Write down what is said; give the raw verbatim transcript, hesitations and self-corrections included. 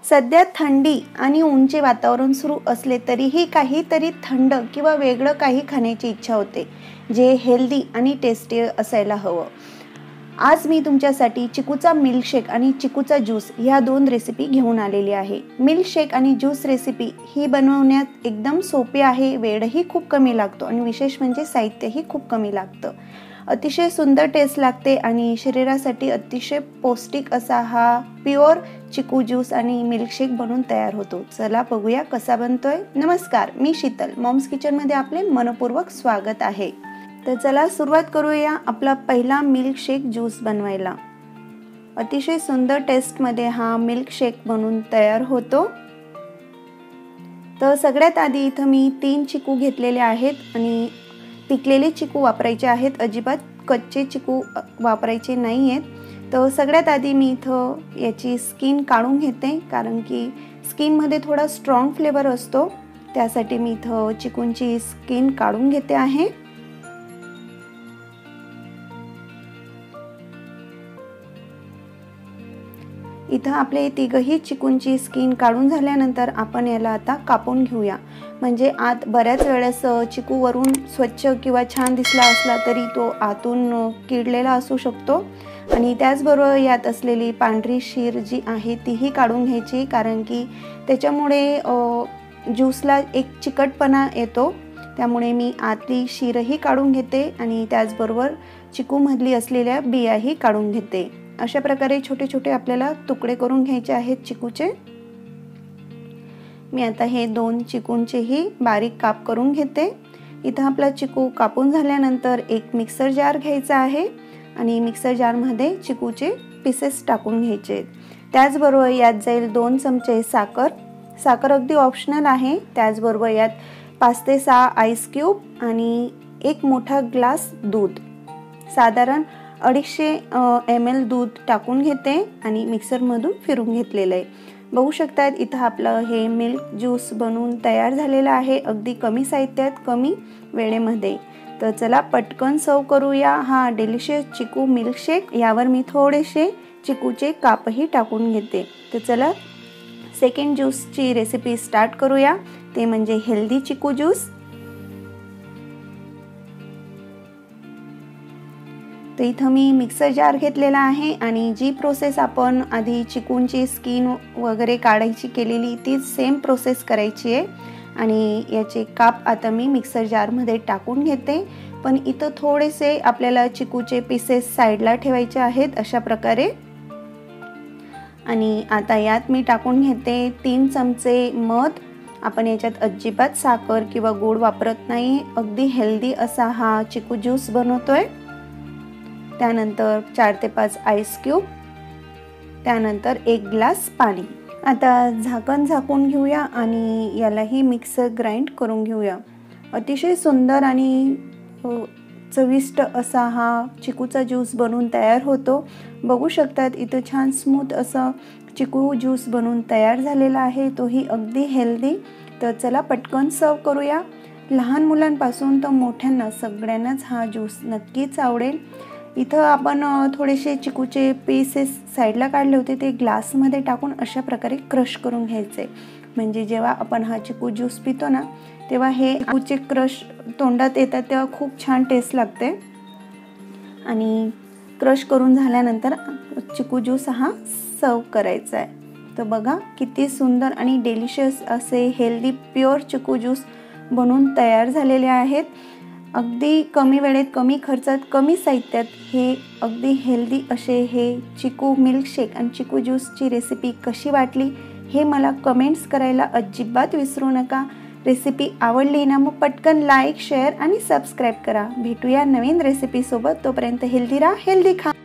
सध्या थंडी आणि ऊनचे वातावरण सुरू असले तरीही काहीतरी थंड किंवा वेगळं काही खाण्याची इच्छा होते, जे हेल्दी आणि टेस्टी असायला हवं। आज मी तुमच्यासाठी चिकूचा मिल्कशेक आणि चिकूचा ज्यूस ह्या दोन रेसिपी घेऊन आलेली आहे। मिल्कशेक आणि ज्यूस रेसिपी ही बनवण्यात एकदम सोपी आहे, वेळही खूप कमी लागतो आणि विशेष म्हणजे साहित्यही खूप कमी लागतं। अतिशय सुंदर टेस्ट लागते आणि शरीरासाठी अतिशय पौष्टिक असा हा प्युअर चिकू ज्यूस आणि मिल्कशेक बनून तयार होतो। चला बघूया कसा बनतोय। नमस्कार, मी शीतल, मॉम्स किचन मध्ये आपले मनपूर्वक स्वागत आहे। तर चला सुरुवात करूया आपला पहिला मिल्कशेक ज्यूस बनवायला। अतिशय सुंदर टेस्ट मध्ये हा मिल्कशेक बनून तयार होतो। तर सगळ्यात आधी इथं मी तीन चिकू घेतलेले आहेत आणि पिकलेले चिकू वापरायचे आहेत, अजिबात कच्चे चिकू वापरायचे नाहीयेत। तर सगळ्यात आधी मी इथं याची स्किन काढून घेते, कारण की स्किन मध्ये थोडा स्ट्रॉंग फ्लेवर असतो, त्यासाठी मी इथं चिकूंची स्किन काढून घेते आहे। इथं आपले तिघही चिकूंची स्किन काढून झाल्यानंतर आपण याला आता कापून घेऊया। म्हणजे आत बऱ्याच वेळेस चिकू वरून स्वच्छ किंवा छान दिसला असला तरी तो आतून किडलेला असू शकतो आणि त्याचबरोबर यात असलेली पांढरी शीर जी आहे तीही काढून घ्यायची, कारण की त्याच्यामुळे ज्यूसला एक चिकटपणा येतो। त्यामुळे मी आतली शीरही काढून घेते आणि त्याचबरोबर चिकूमधली असलेल्या बियाही काढून घेते। अशा प्रकारे छोटे छोटे आपल्याला तुकडे करून घ्यायचे आहेत चिकूचे। मी आता हे दोन चिकूंचेही बारीक काप करून घेते। इथं आपला चिकू कापून झाल्यानंतर एक मिक्सर जार घ्यायचा आहे आणि मिक्सर जार मध्ये चिकूचे पीसेस टाकून घ्यायचे। त्याचबरोबर यात जाईल दोन चमचे साखर। साखर अगदी ऑप्शनल आहे। त्याचबरोबर यात पाच ते सहा आईस क्यूब आणि एक मोठा ग्लास दूध, साधारण अडीचशे एम एल दूध टाकून घेते आणि मिक्सर मधून फिरून घेतलेलं आहे। बघू शकतात इथं आपलं हे मिल्क ज्यूस बनवून तयार झालेलं आहे, अगदी कमी साहित्यात कमी वेळेमध्ये। तर चला पटकन सर्व करूया हा डिलिशियस चिकू मिल्कशेक। यावर मी थोडेसे चिकूचे कापही टाकून घेते। तर चला सेकंड ज्यूसची रेसिपी स्टार्ट करूया, ते म्हणजे हेल्दी चिकू ज्यूस। तर इथं मी मिक्सर जार घेतलेला आहे आणि जी प्रोसेस आपण आधी चिकूंची स्किन वगैरे काढायची केलेली तीच सेम प्रोसेस करायची आहे आणि याचे काप आता मी मिक्सर जारमध्ये टाकून घेते। पण इथं थोडेसे आपल्याला चिकूचे पीसेस साईडला ठेवायचे आहेत अशा प्रकारे। आणि आता यात मी टाकून घेते तीन चमचे मध। आपण याच्यात अजिबात साखर किंवा गोड वापरत नाही, अगदी हेल्दी असा हा चिकू ज्यूस बनवतोय। त्यानंतर चार ते पाच आईस क्यूब, त्यानंतर एक ग्लास पाणी। आता झाकण झाकून घेऊया आणि यालाही मिक्सर ग्राइंड करून घेऊया। अतिशय सुंदर आणि चविष्ट असा हा चिकूचा ज्यूस बनून तयार होतो। बघू शकतात इथं छान स्मूथ असं चिकू ज्यूस बनून तयार झालेला आहे, तोही अगदी हेल्दी। तर चला पटकन सर्व करूया। लहान मुलांपासून तर मोठ्यांना सगळ्यांनाच हा ज्यूस नक्कीच आवडेल। इथं आपण थोडेसे चिकूचे पीसेस साईडला काढले होते, ते ग्लासमध्ये टाकून अशा प्रकारे क्रश करून घ्यायचे। म्हणजे जेव्हा आपण हा चिकू ज्यूस पितो ना, तेव्हा हे चिकूचे क्रश तोंडात येतात तेव्हा खूप छान टेस्ट लागते। आणि क्रश करून झाल्यानंतर चिकू ज्यूस हा सर्व करायचा आहे। तर बघा किती सुंदर आणि डिलिशियस असे हेल्दी प्युअर चिकू ज्यूस बनवून तयार झालेले आहेत। अगदी कमी वेळेत कमी खर्चात कमी साहित्यात हे अगदी हेल्दी असे हे चिकू मिल्कशेक आणि चिकू ज्यूसची रेसिपी कशी वाटली हे मला कमेंट्स करायला अजिबात विसरू नका। रेसिपी आवडली ना मग पटकन लाईक, शेअर आणि सबस्क्राईब करा। भेटूया नवीन रेसिपी सोबत, तोपर्यंत हेल्दी राहा, हेल्दी खा।